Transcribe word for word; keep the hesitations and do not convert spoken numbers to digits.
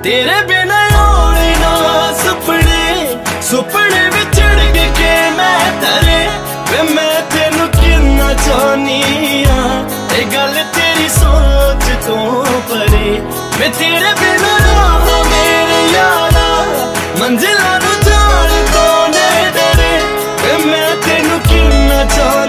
तेरे बिना होने ना सुपने सुपने विछड़ के मैं तरे वे मैं तेनू किन्ना चाहनी आ ए गल तेरी सोच तो परे मैं तेरे बिना रहा मेरे यारा मंजिलां नू जान तो ने डरे वे मैं तेनू किन्ना चाहनी।